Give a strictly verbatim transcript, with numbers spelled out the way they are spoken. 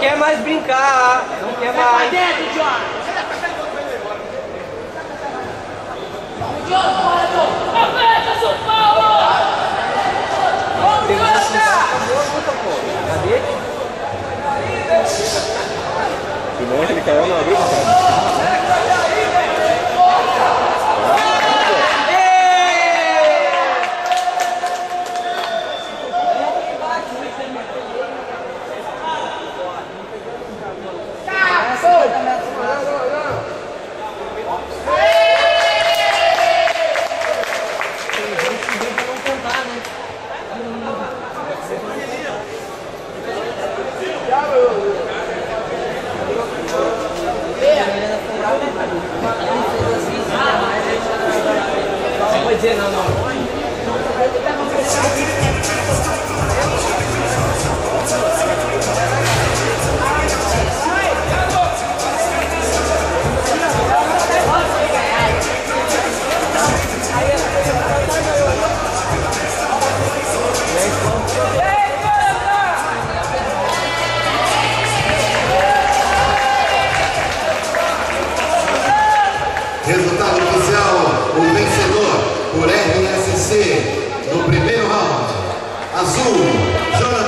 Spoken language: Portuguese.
quer mais brincar, não quer mais. dentro, John! John, bora, John! Aperta, São Paulo! Vamos, Acabou a luta, pô. Cadê? Simão, ele caiu na briga, cara. Não pode dizer não, não. Resultado oficial, o vencedor por R S C no primeiro round, Azul, Jonathan.